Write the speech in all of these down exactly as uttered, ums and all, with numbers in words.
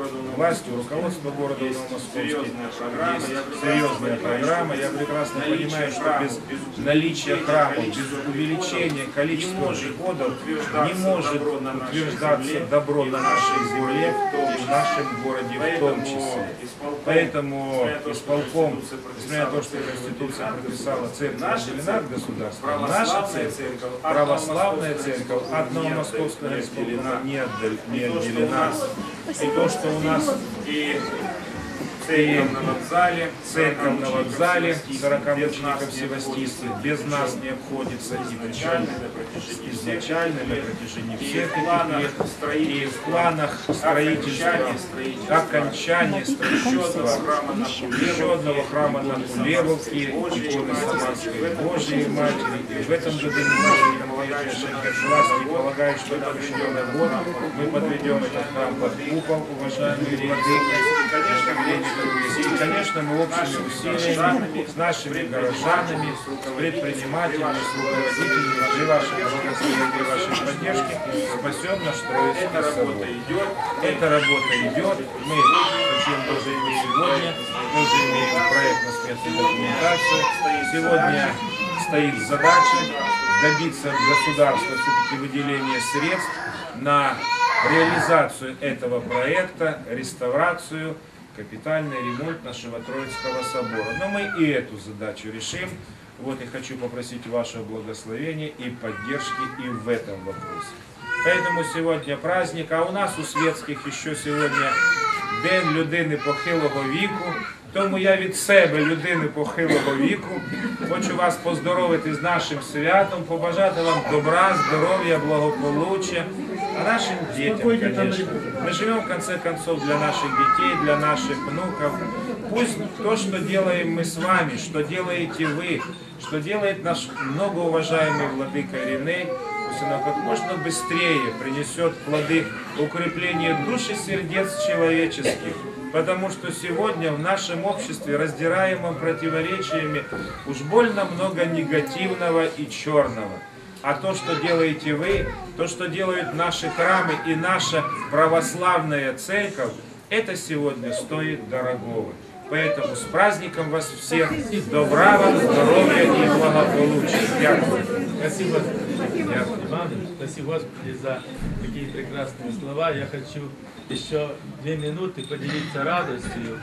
властью, руководство города Новомосковский. Есть серьезная программа. Я прекрасно понимаю, что без наличия храмов, без увеличения количества приходов не может утверждаться добро на нашей земле и в нашем городе в том числе. Поэтому исполком, несмотря на то, что Конституция прописала, церковь отделена от государства, наша церковь, православная церковь от Новомосковского исполкома не отделена. И то, что у нас и церковь на вокзале, церковь на вокзале, сорокамучеников Севастийских, без нас не обходится, и причем изначально на протяжении всех этих лет, и в планах строительства, окончания строительства еще одного храма на Кулебовке, иконы Самарской Божией Матери, и в этом году власти полагают, что это еще год мы подведем этот храм под купол, уважаемые владыки. И, конечно, мы общими усилиями с нашими горожанами, с предпринимателями, с руководителями, при вашей благословении, при вашей поддержке спасем наш Троицкий собор. Эта работа идет. Мы, зачем тоже и сегодня, мы уже имеем проектно-сметную документацию. Сегодня стоит задача добиться от государства все-таки выделения средств на реализацию этого проекта, реставрацию, капитальный ремонт нашего Троицкого собора. Но мы и эту задачу решим. Вот я хочу попросить вашего благословения и поддержки и в этом вопросе. Поэтому сегодня праздник, а у нас у светских еще сегодня День людини похилого віку. Тому я від себе, людини похилого віку, хочу вас поздоровити з нашим святом, побажати вам добра, здоров'я, благополуччя, а нашим детям, конечно. Мы живем, в конце концов, для наших детей, для наших внуков. Пусть то, что делаем мы с вами, что делаете вы, что делает наш многоуважаемый владыка Ириней, пусть оно как можно быстрее принесет плоды укрепления души сердец человеческих. Потому что сегодня в нашем обществе, раздираемом противоречиями, уж больно много негативного и черного. А то, что делаете вы, то, что делают наши храмы и наша православная церковь, это сегодня стоит дорогого. Поэтому с праздником вас всех, добра вам, здоровья и благополучия. Дякую. Спасибо, Иван. Спасибо, Господи, за такие прекрасные слова. Я хочу еще две минуты поделиться радостью.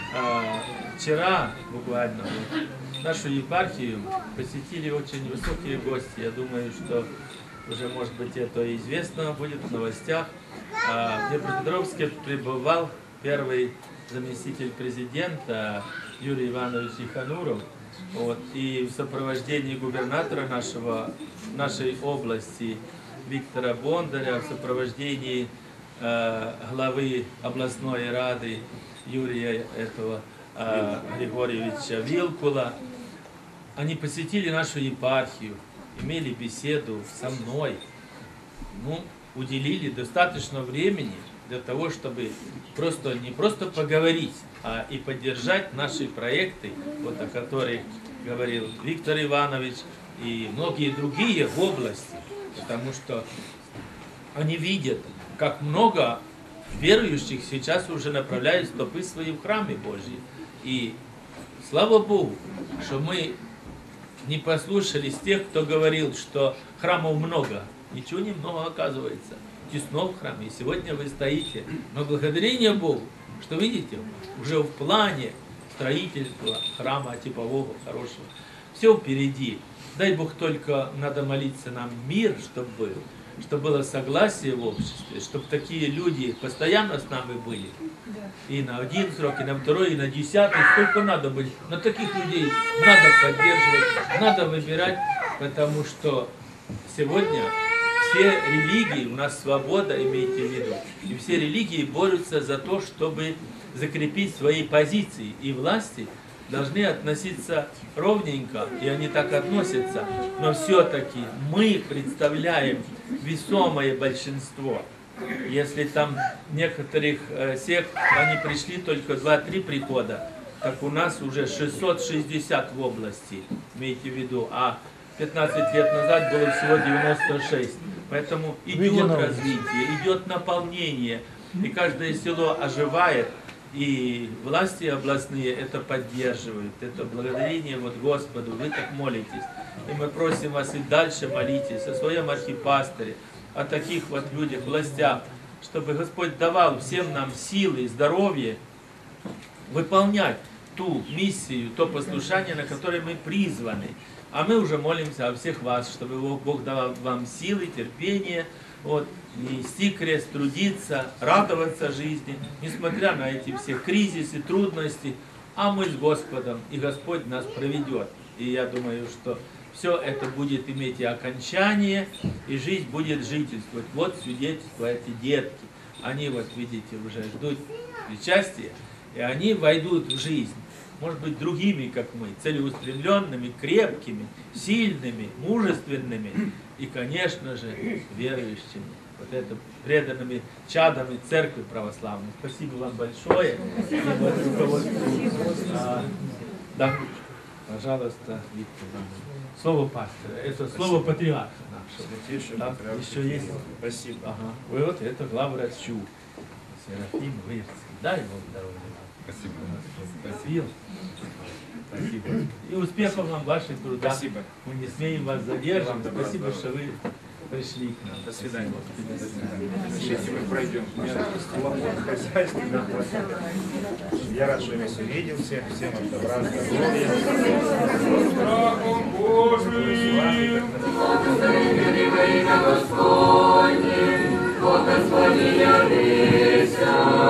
Вчера буквально нашу епархию посетили очень высокие гости. Я думаю, что уже, может быть, это известно будет в новостях. В Днепропетровске пребывал первый заместитель президента Юрий Иванович Ихануров. Вот, и в сопровождении губернатора нашего, нашей области Виктора Бондаря, в сопровождении э, главы областной рады Юрия этого, э, Григорьевича Вилкула, они посетили нашу епархию, имели беседу со мной, ну, уделили достаточно времени для того, чтобы просто не просто поговорить, а и поддержать наши проекты, вот о которых говорил Виктор Иванович и многие другие в области, потому что они видят, как много верующих сейчас уже направляют стопы свои в храмы Божьи. И слава Богу, что мы не послушались тех, кто говорил, что храмов много. Ничего не много оказывается. Тесно в храме. И сегодня вы стоите. Но благодарение Богу, что видите, уже в плане строительства храма типового, хорошего. Все впереди. Дай Бог, только надо молиться нам мир, чтобы был, чтобы было согласие в обществе, чтобы такие люди постоянно с нами были. И на один срок, и на второй, и на десятый. Сколько надо быть. Но таких людей надо поддерживать, надо выбирать, потому что сегодня все религии, у нас свобода, имейте в виду, и все религии борются за то, чтобы закрепить свои позиции. И власти должны относиться ровненько, и они так относятся, но все-таки мы представляем весомое большинство. Если там некоторых э, сект, они пришли только два-три прихода, так у нас уже шестьсот шестьдесят в области, имейте в виду, а пятнадцать лет назад было всего девяносто шесть. Поэтому идет развитие, идет наполнение. И каждое село оживает, и власти областные это поддерживают. Это благодарение вот Господу, вы так молитесь. И мы просим вас и дальше молитесь о своем архипасторе, о таких вот людях, властях, чтобы Господь давал всем нам силы и здоровье выполнять ту миссию, то послушание, на которое мы призваны. А мы уже молимся о всех вас, чтобы Бог давал вам силы, терпение, вот, нести крест, трудиться, радоваться жизни, несмотря на эти все кризисы, трудности. А мы с Господом, и Господь нас проведет. И я думаю, что все это будет иметь и окончание, и жизнь будет жительствовать. Вот свидетельство эти детки. Они, вот видите, уже ждут причастия, и они войдут в жизнь. Может быть, другими, как мы, целеустремленными, крепкими, сильными, мужественными и, конечно же, верующими. Вот это преданными чадами церкви православной. Спасибо вам большое. Спасибо. Вот, а, да, пожалуйста, Виктор. Слово пастора. Это слово патриарха нашего. Да, еще есть. Спасибо. Ага. Вы вот это главврачу. Серафим Вырский. Дай Бог здоровья. Спасибо. Спасибо. Спасибо. И успехов вам в ваших трудах. Спасибо. Мы не смеем вас задерживать. Спасибо, что вы пришли к нам. До свидания. До свидания. Разрешите, мы пройдем. Хозяйство. Я рад, что я вас увидел всех. Всем вам добра, здоровья. Страхом Божиим. Благословенный во имя Господне, о Господи явися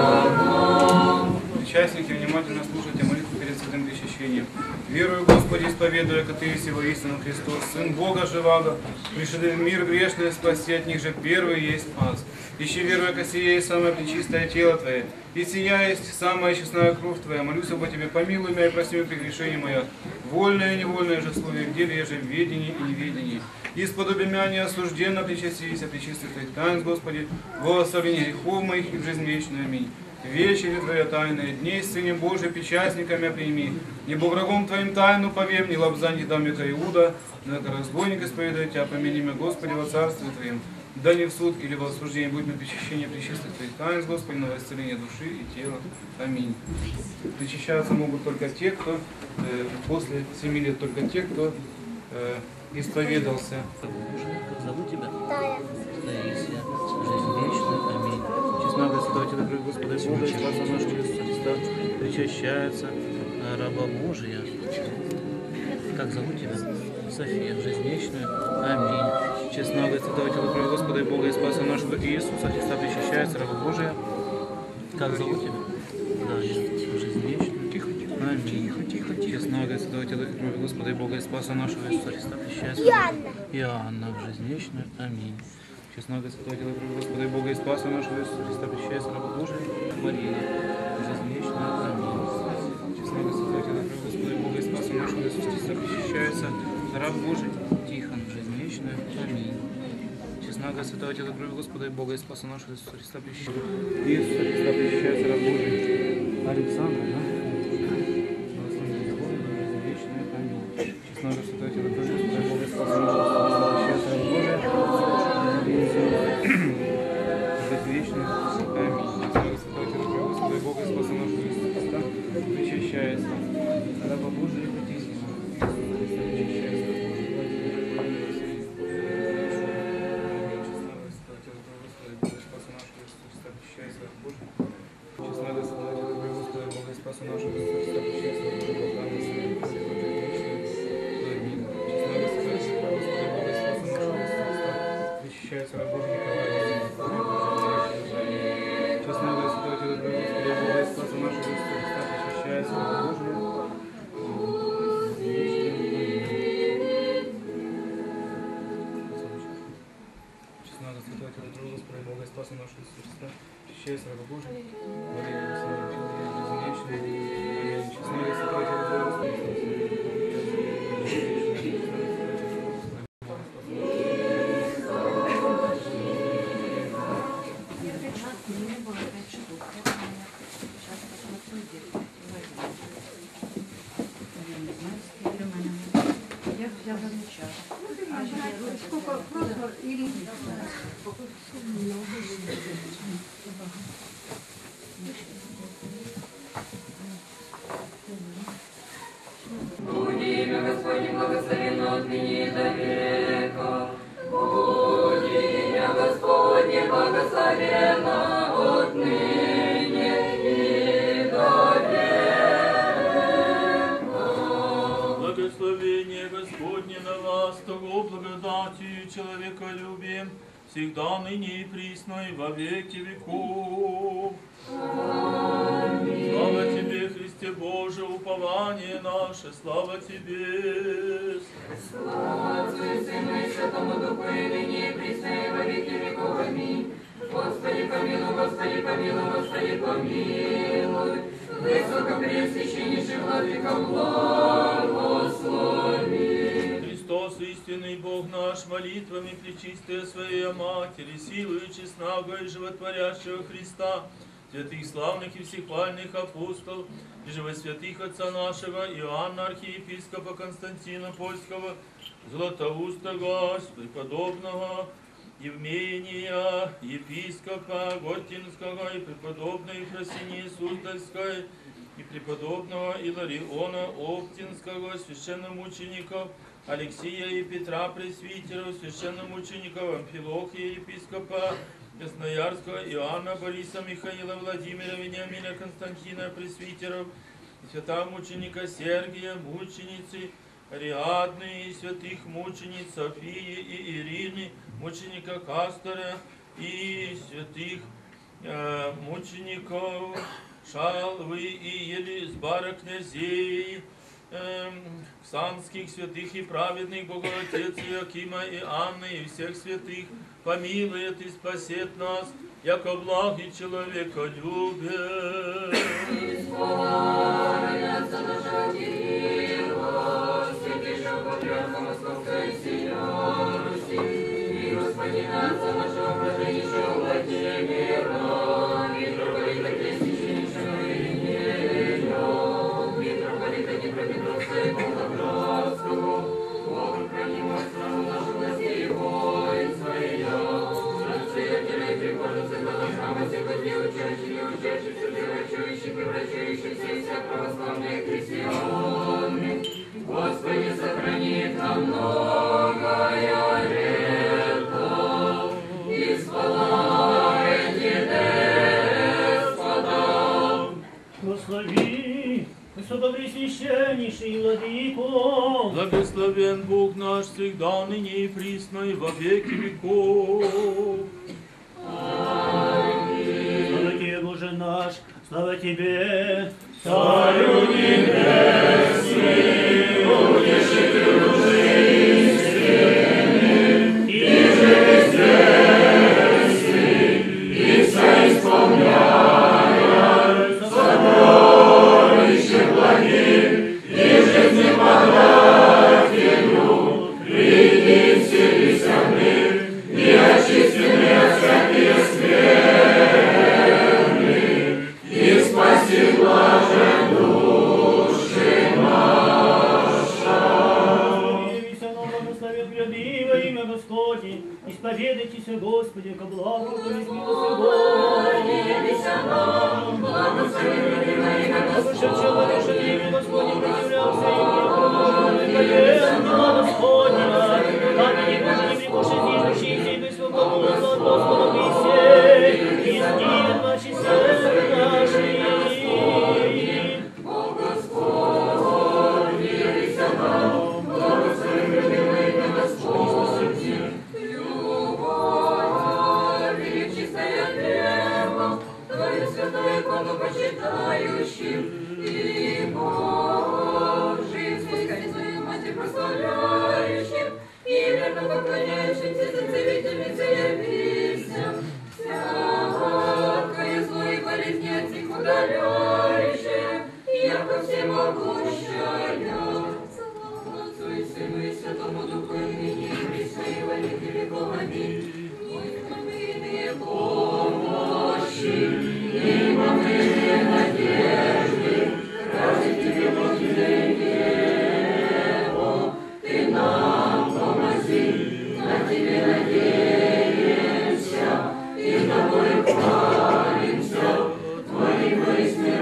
нам. Участники, внимательно слушайте молитву перед святым причащением. Верую, Господи, исповедуя, как Ты есть его истину Христос, Сын Бога живаго, пришедший в мир грешный, спаси от них же первый есть спас. Ищи, веруя, ко сие есть самое пречистое тело Твое, и сия есть самая честная кровь Твоя. Молюсь об Тебе, помилуй меня и прости меня прегрешение мое, вольное и невольное же слове, в деле же в ведении и неведении. Исподоби меня неосужденно причастись, а причистых Твоих тайн, Господи, во оставление грехов моих и в жизнь вечную. Аминь. Вечери Твоя тайная, дней Сыне Божий, причастниками прими. Небо врагом Твоим тайну повем, не лобзань, не дам яко Иуда, но яко разбойник исповедует Тебя, помяни меня, Господи, во Царстве Твоем. Да не в суд или во осуждение, будь на причащение причистых Твоих тайн, Господи, на исцеление души и тела. Аминь. Причащаться могут только те, кто э, после семи лет, только те, кто э, исповедался. Как зовут тебя? Тая. Таисия. Жизнь вечная. Аминь. Честного Святого Тебя, крови Господа Бога и Спаса нашего Иисуса Христа, причащается раба Божия. Как зовут тебя? София. Жизнь вечную. Аминь. Честного Святого Тебя, крови Господа Бога и Спаса нашего Иисуса Христа, причащается раба Божия. Как зовут тебя? Даня. Жизнь вечную. Тихо, тихо. Аминь. Тихо, тихо, тихо. Честного Святого Тебя, крови Господа Бога и Спаса нашего Иисуса Христа, причащается Иоанна. Иоанна. В жизнь вечную. Аминь. Честного Святого Тела Господа и Бога и Спаса нашего Иисуса Христа, причащается раба Божия, Мария, жизнь вечная. Аминь. Честного Святого Тела Господа и Бога и Спаса нашего Иисуса Христа, причащается раб Божий, Тихон, жизнь вечная. Аминь. Честного Святого Тела Господа и Бога и Спаса нашего Иисуса Христа, причащается Иисуса Христа, причащается раб Божий, Александр, да? Жизнь вечная. Аминь. Честного Святого Тела Господа и Бога и Спаса нашего Иисуса Христа, причащается раб Божий, жизнь вечная. Аминь. Господи, Бога и Спаса нашего Иисуса Христа, причащается раба Божия и Патисина. Причащается раба Божия. Честного Святого Господа, Бога и Спаса нашего Иисуса Христа, причащается раба Божия. Причащается раб Божий Николай. Честного Святого Тела Господа Бога и Спаса нашего Иисуса Христа, причащается раб Божий. Честного Святого Тела Господа Бога и Спаса нашего Иисуса Христа, причащается раб Божий. Мария, Александр, Аминь. Честного Святого Тела Господа Сколько просто или благословена отныне и до века. Благословение Господне на вас, того благодатью человеколюбием, всегда ныне и присно и во веки веков. Аминь. Слава Тебе, Христе Боже, упование наше, слава Тебе. Слава Отцу и Сыну и Святому Духу, и ныне и присно и во веки веков. Аминь. Господи помилуй, Господи помилуй, Господи помилуй. Высокопреосвященнейший Владыка, благослови. Христос, истинный Бог наш, молитвами пречистая Своей Матери, силою честного и животворящего Христа, святых славных и всехвальных апостолов, и живосвятых отца нашего Иоанна, архиепископа Константина Польского, Златоустого, преподобного Евмения, епископа Гортинского и преподобной Ефросинии Суздальской, и преподобного Илариона Оптинского, священномучеников Алексия и Петра Пресвитеров, священномучеников Амфилохия, епископа Красноярского, Иоанна, Бориса, Михаила, Владимира, Вениамина, Константина, Пресвитеров, и святого мученика Сергия, мученицы Ариадны, и святых мучениц Софии и Ирины, мученика Кастора, и святых э, мучеников Шалвы и Елизбара князей, э, ксанских святых и праведных, Богоотец Иоакима и Анны, и всех святых, помилует и спасет нас, яко благ и человеколюбие. Исполнится наша Кирилла, святейшего патриарха Московской Сии Руси, и господина отца нашего блаженнейшего Владимира, митрополита Крестнейшего Иринея, митрополита Днепропетровского и Волгоградского, Богом хранимого страну нашу властей и воин своя, настоятеля и прихожих святого храма, всех людей, учащих и учащихся, врачующих и врачующихся, и всех православных христиан. Господи, сохрани на многое лето, исполняйте Господа. Благослови, высокопресвященнейший Владыко. Благословен Бог наш всегда, ныне и присно, и во веки веков. Аминь. Слава Тебе, Боже наш, слава Тебе, Царю небесный, утешителю души истины, и же известный, и вся исполняя сокровища благих, и жизнеподателю, приди все весенных, и очистены от всяких скверны, и спаси блажен души наша. Явися нам, благословен гряды во имя Господне, исповедайтесь, Господи, ко благу, ко милости Бога. Явися нам, благословен гряды во имя Господне, человек, имя Господне, проявлялся и не промолвил, поездил Господня, камень Божий не прикушай, движущийся, и ты свободу от Господа Моисей, и сдир наши сердца наши. О Господи, явися нам, благословен гряды во имя Господне. Любовь, чистая дева, Твою святую икону почитающим, и Божий спускай свою Матерь прославляющим, и верно поклоняющимся за целительницу явися. Всякое зло и болезни от них удаляющее, яко всемогущая. Слава Отцу и Сыну и Святому Духу, и ныне и присно и во веки веков. Аминь. Неимоверные помощи, неимоверные надежды, ради Тебе, Богинево, Ты нам помози, на Тебе надеемся, и тобой хвалимся, Твоим во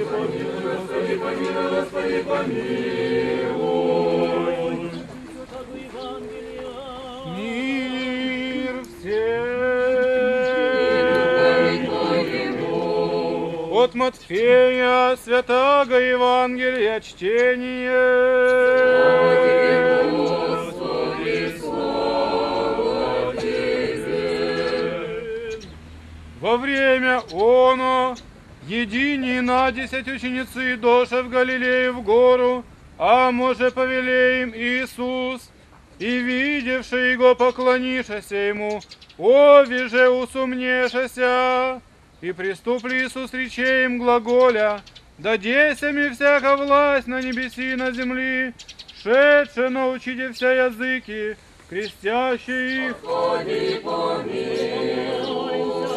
Господи, помилуй, Господи, помилуй. Мир всем. От Матфея Святаго Евангелия чтение. Во время оно едини на десять ученицы доша в Галилее в гору, а може повелеем Иисус, и видевший его поклонишася ему, ови же усумнешася, и приступли Иисус речеем глаголя, дадеся ми всяка власть на небеси и на земли, шедше научите вся языки, крестящие их. Господи, помилуй.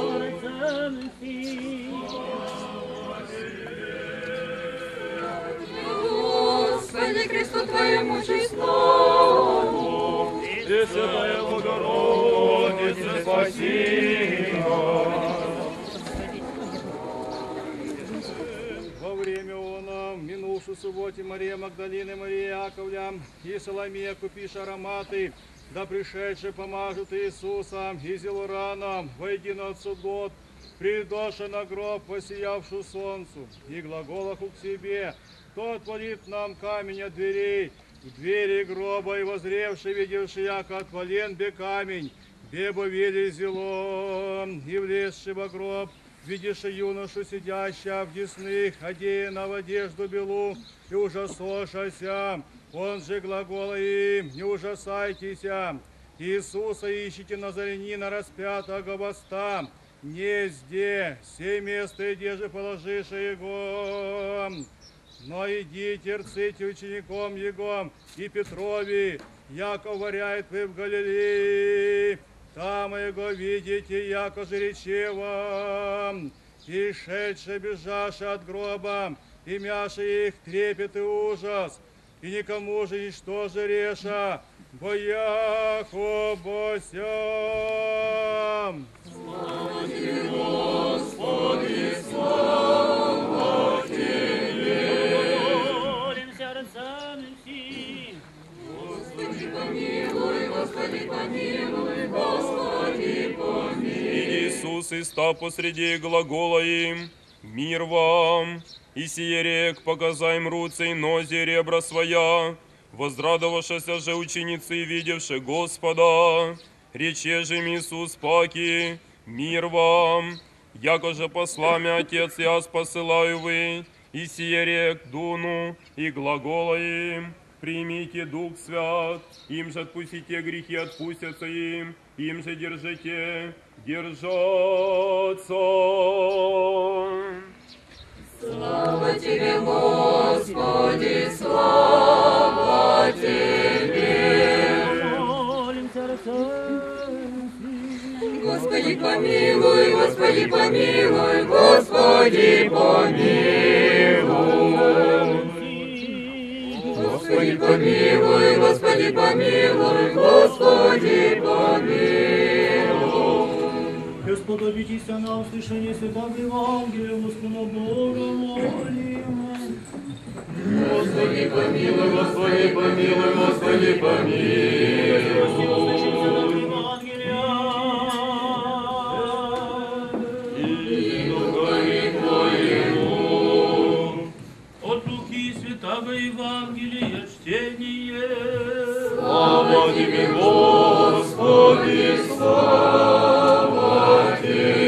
Господи, кресту Твоему честному, Пресвятая Богородица, спаси нас. Во время она, в минувшую субботе, Мария Магдалина, Мария Яковля и Соломея, купишь ароматы, да пришедшие помажут Иисуса и зелораном, войди на суббот, придоша на гроб, посиявшую солнцу, и глаголаху к себе, кто отвалит нам камень от дверей, к двери гроба, и возревший, видевший, яко отвален бе камень, бебо видели зело, и влезший во гроб, видишь юношу, сидящего в десных, одеяна в одежду белу, и ужасошася, он же глагола им, не ужасайтеся, Иисуса ищите назарянина распятого воста, не зде, сей место, где же положишь его. Но идите, рците учеником Его и Петрови, яко варяет вы в Галилее, там Его видите, яко же рече вам, и шедше бежаше от гроба, и мяше их трепет и ужас, и никому же ничто же реша, бояхо босям. Слава Тебе, Господи, слава Тебе. Молимся рацами всі. Господи, помилуй, Господи, помилуй, Господи, помилуй. И Иисус и став посреди глагола им, мир вам, и сие рек, показа им руцы и нози ребра своя, возрадовавшися же ученицы, видевши Господа, рече же им Иисус паки, мир вам, яко же послами Отец я посылаю вы, и сие рек дуну, и глагола им, примите Дух Свят, им же отпустите грехи, отпустятся им, им же держите, держаться. Слава Тебе, Господи, слава Тебе. Молимся рацами всі. Господи, помилуй, Господи, помилуй, Господи, помилуй. Господи, помилуй, Господи, помилуй, Господи, помилуй. Сподобитеся на услышание Святого Евангелия, Господа Бога молим. Господи, помилуй, Господи, помилуй, Господи, помилуй. Услышим Святого Евангелия. И Духове Твоему. От Луки Святого Евангелия чтение. Слава Тебе, Господи, слава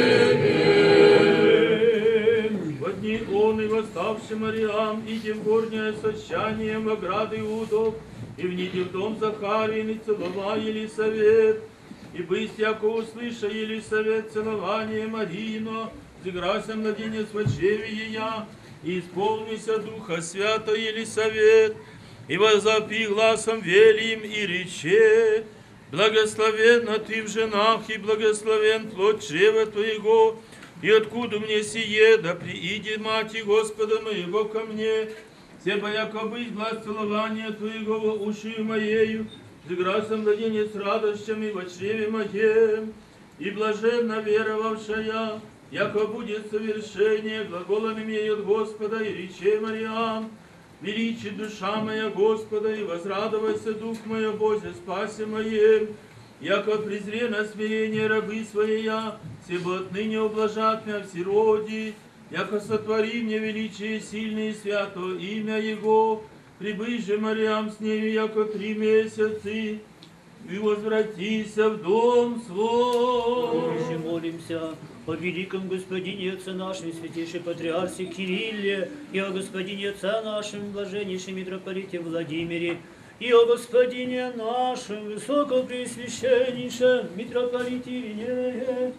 Тебе. Во дни он и восставший Мариам, иди в горнее сочание в ограды Иудов, и вниди в дом Захарин, и целова Елисавет. И бысть, яко услыша Елисавет целование Марина, зиграся младенец в очреве ея, и исполнися Духа Свято Елисавет, и возопи гласом велим и рече, благословенна ты в женах, и благословен плод чрева твоего, и откуда мне сие, да прииди, Мати Господа моего, ко мне, себо яко быть глаз целования твоего во ушию моею, зиграся младенец радостями во чреве моем, и блаженна веровавшая, яко будет совершение, глаголом имеет Господа, и рече Мариам, величи душа моя Господа, и возрадовайся дух мой, Бозе, спасе моем, яко презре на смирение рабы своя, себо отныне ублажат мя в сироди, яко сотвори мне величие сильное и свято имя Его, прибыть же Мариам с нею, яко три месяцы, и возвратися в дом свой. Еще молимся о великом Господине Отце нашем, святейшей Патриарсе Кирилле, и о Господине Отце нашем, блаженнейшем митрополите Владимире, и о Господине нашем, высокопреосвященнейшем митрополите Иринее.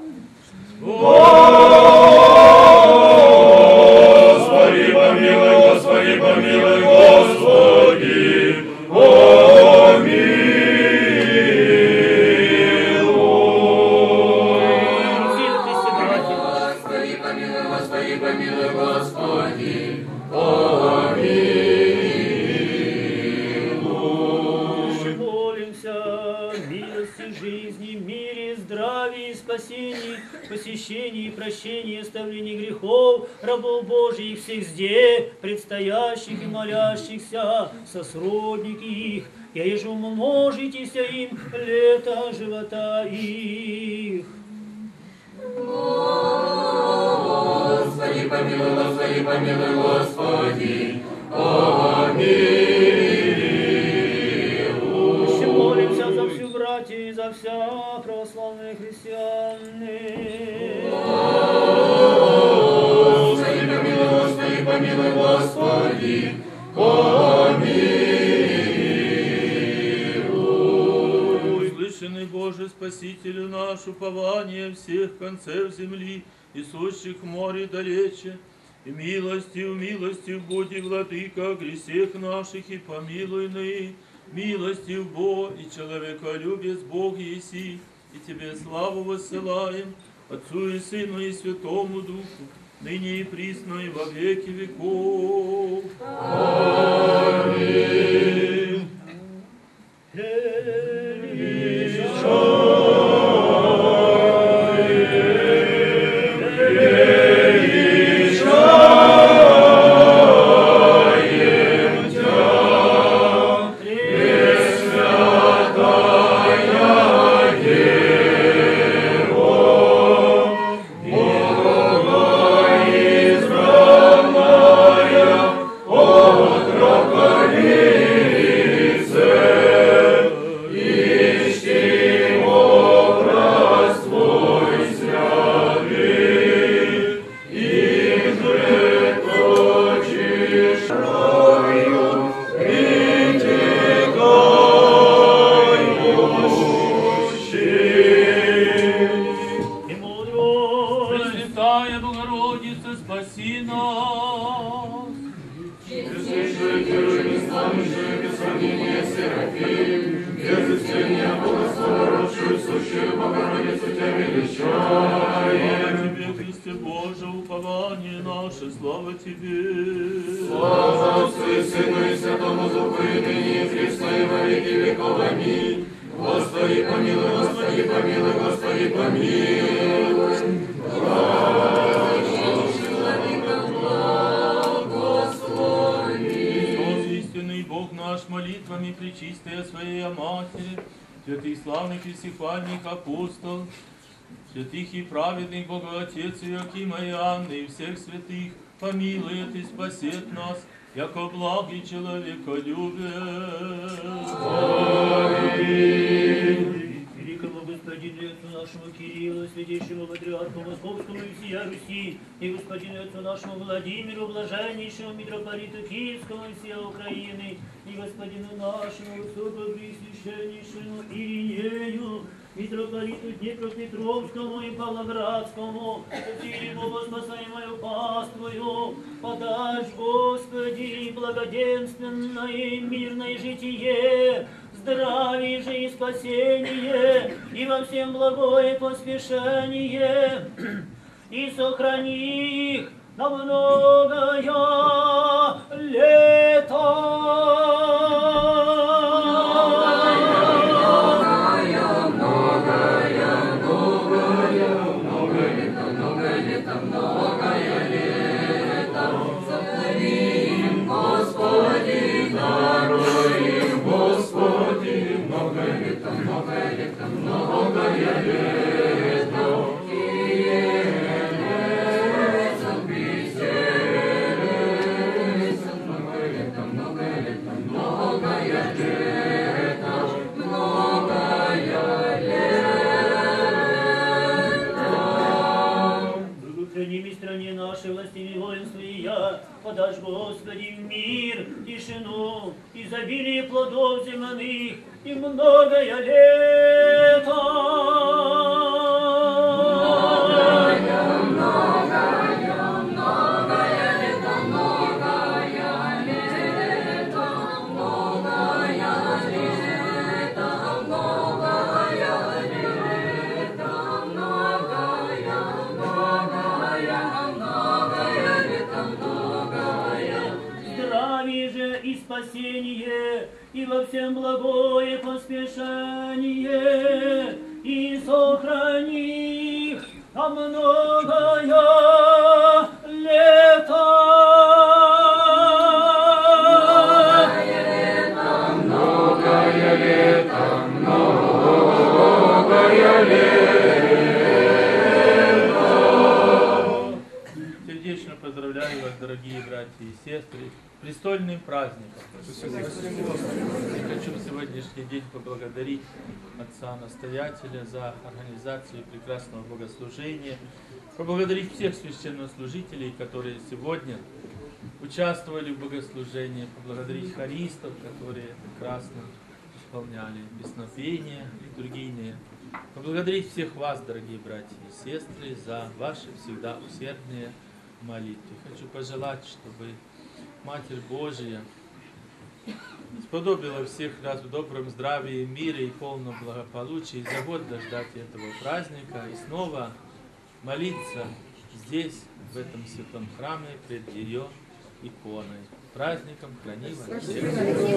Господи, помилуй, Господи, помилуй, Господи, помилуй. Господи, помилуй, Господи, помилуй, Господи, помилуй. Молимся о милости, жизни, мире, здравии, спасении, посещении, прощении, оставлении грехов, рабов Божьих всех здесь, предстоящих и молящихся, сосродники их, и еже умножитеся им лето живота их. Господи, помилуй, Господи, помилуй, Господи, помилуй. Еще молимся за всю братья и за вся православные христианы. Господи, помилуй, Господи, помилуй, Господи, помилуй. Услышанный Боже, Спасителю наш, упование всех концев земли и сущих в море далече, и милостью, милостью буди, Владыка, о грехах наших и помилуй ны, милостью Бог и человеколюбец Бог еси, и Тебе славу воссылаем, Отцу и Сыну и Святому Духу, ныне и присно и во веки веков. Аминь. Святых и праведных Бога Отец Иоакима и Анны и всех святых помилует и спасет нас, яко благий человеколюбец. Великому Господину Отцу нашему Кириллу, святейшему Патриарху Московскому и всея Руси, и Господину Отцу нашему Владимиру, блаженнейшему митрополиту Киевскому и всея Украины, и Господину нашему высокопреосвященнейшему Иринею, митрополиту Днепропетровскому и Павлоградскому, Сильему воспасаемую паствою, подашь, Господи, благоденственное и мирное житие, здравие же и спасение, и во всем благое поспешение, и сохрани их на многое лето. Многое, многое, многое, подашь, Господи, мир, тишину, изобилие плодов земных и многое лето. Спасение и во всем благое поспешение, и сохрани их на многое лето. Многое лето, многое лето. Сердечно поздравляю вас, дорогие братья и сестры, престольным праздником. Хочу в сегодняшний день поблагодарить отца-настоятеля за организацию прекрасного богослужения, поблагодарить всех священнослужителей, которые сегодня участвовали в богослужении, поблагодарить хористов, которые прекрасно исполняли песнопения литургийные, поблагодарить всех вас, дорогие братья и сестры, за ваши всегда усердные молитвы. Хочу пожелать, чтобы Матерь Божия сподобила всех нас в добром здравии, мире и полном благополучии, за год дождать этого праздника и снова молиться здесь, в этом святом храме, пред ее иконой. Праздником храни вас всех.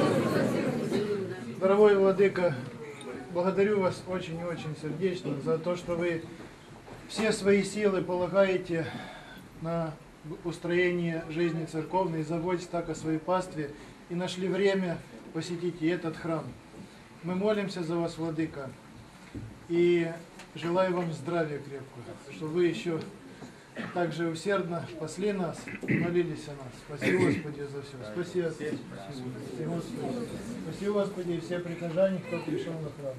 Дорогой Владыка, благодарю вас очень и очень сердечно за то, что вы все свои силы полагаете на устроение жизни церковной, заботьтесь так о своей пастве и нашли время посетить и этот храм. Мы молимся за вас, Владыка, и желаю вам здравия крепкого, чтобы вы еще так же усердно пасли нас и молились о нас. Спасибо, Господи, за все. Спасибо, Спасибо, Господи. Спасибо, Господи, и все прихожане, кто пришел на храм.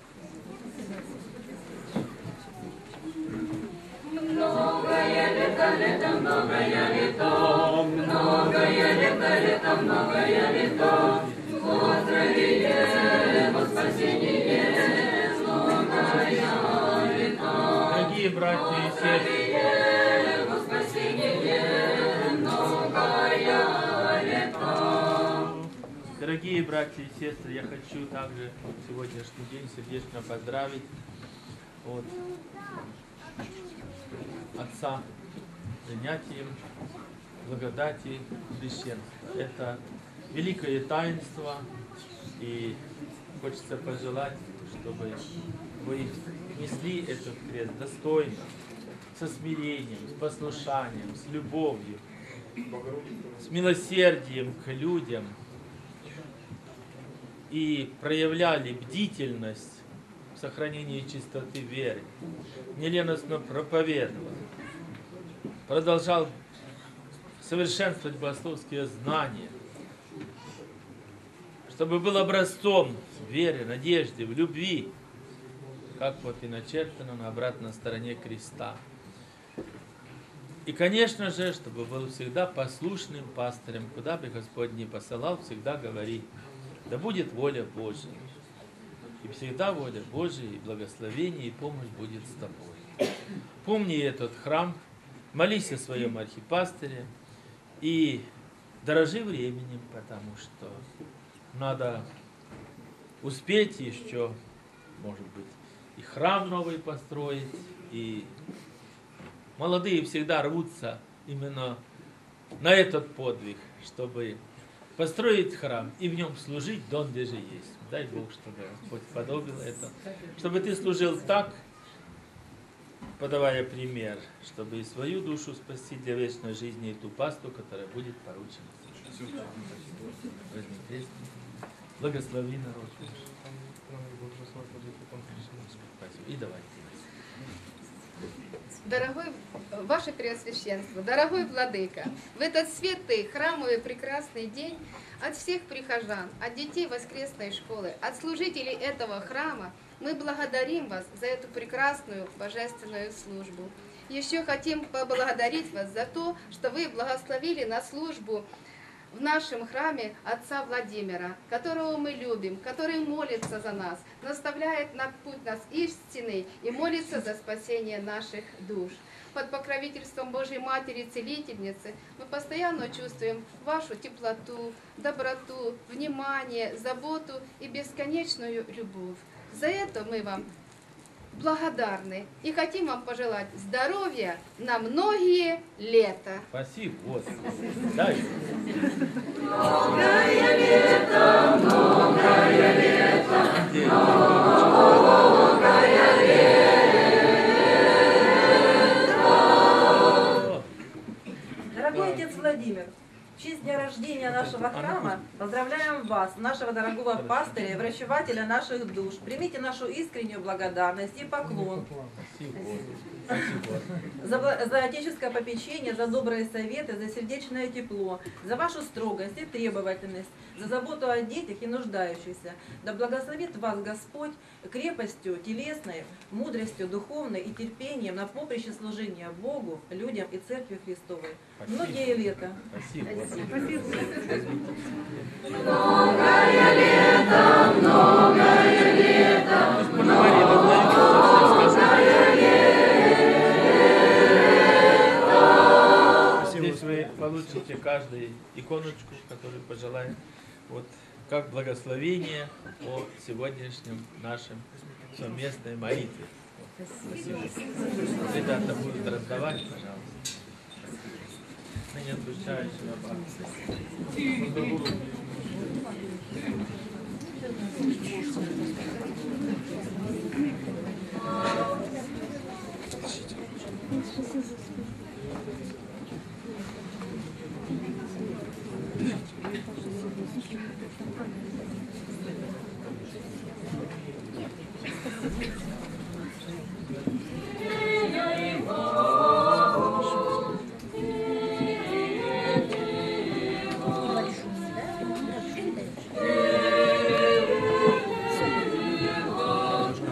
Многое лето, лето, многое лето, многое лето, лето, многое лето, поздравие, во спасение, многое лето. Дорогие братья и сестры, во спасение, многое лето. Дорогие братья и сестры, я хочу также в сегодняшний день сердечно поздравить от Отца принятием благодати христианства. Это великое таинство, и хочется пожелать, чтобы вы несли этот крест достойно, со смирением, с послушанием, с любовью, с милосердием к людям, и проявляли бдительность в сохранении чистоты веры, неленостно проповедовал, продолжал совершенствовать богословские знания, чтобы был образцом в вере, надежде, в любви, как вот и начертано на обратной стороне креста. И, конечно же, чтобы был всегда послушным пастырем, куда бы Господь ни посылал, всегда говори: да будет воля Божья. И всегда воля Божия, и благословение, и помощь будет с тобой. Помни этот храм, молись о своем архипастыре и дорожи временем, потому что надо успеть еще, может быть, и храм новый построить, и молодые всегда рвутся именно на этот подвиг, чтобы построить храм и в нем служить донде же есть. Дай Бог, чтобы Господь подобил это, чтобы ты служил так, подавая пример, чтобы и свою душу спасти для вечной жизни, и ту пасту, которая будет поручена. Возьми крест. Благослови народ наш. И давайте. Дорогой Ваше Преосвященство, дорогой Владыка, в этот светлый, храмовый, прекрасный день от всех прихожан, от детей воскресной школы, от служителей этого храма мы благодарим вас за эту прекрасную божественную службу. Еще хотим поблагодарить вас за то, что вы благословили на службу в нашем храме отца Владимира, которого мы любим, который молится за нас, наставляет на путь нас истинный и молится за спасение наших душ. Под покровительством Божьей Матери Целительницы мы постоянно чувствуем вашу теплоту, доброту, внимание, заботу и бесконечную любовь. За это мы вам благодарны и хотим вам пожелать здоровья на многие лета. Спасибо, вот. Дай. Многое лето, многое лето, многое лето. Дорогой отец Владимир, в честь дня рождения нашего храма поздравляем вас, нашего дорогого пастыря и врачевателя наших душ. Примите нашу искреннюю благодарность и поклон за, за отеческое попечение, за добрые советы, за сердечное тепло, за вашу строгость и требовательность, за заботу о детях и нуждающихся. Да благословит вас Господь крепостью телесной, мудростью духовной и терпением на поприще служения Богу, людям и Церкви Христовой. Многие лета. Спасибо. Многое лето, многое лето, многое лето. Здесь вы получите каждый иконочку, которую пожелает. Вот как благословение о сегодняшнем нашем совместной молитве. Спасибо. Ребята будут раздавать, пожалуйста. Ныне отпущающего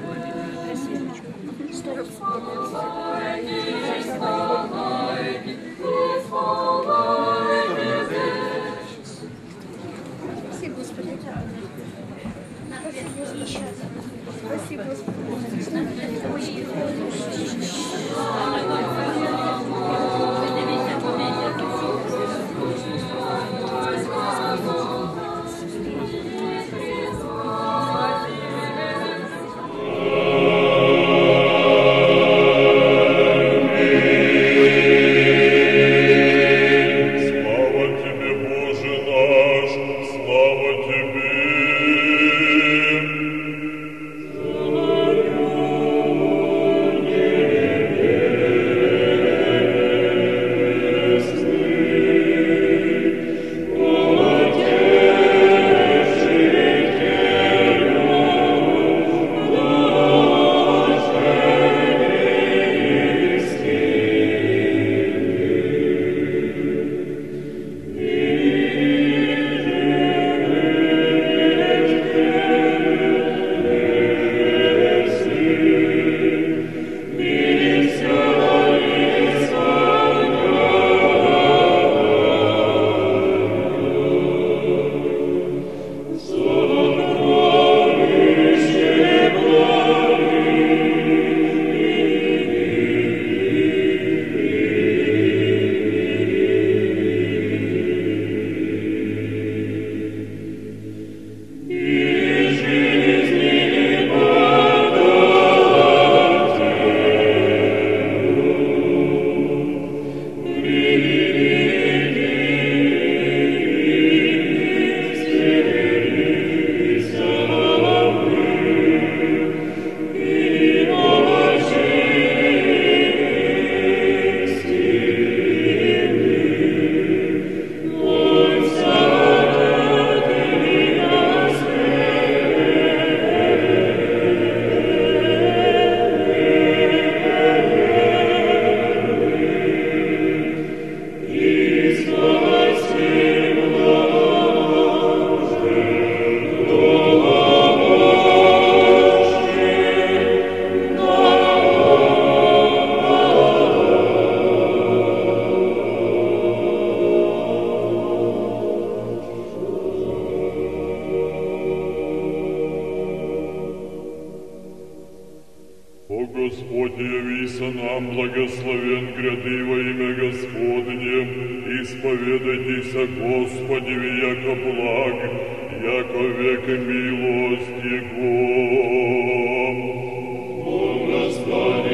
Стоп. Господь, явися нам, благословен гряды во имя Господне, исповедайтеся Господи, яко благ, яко век милость Его. О, Господи!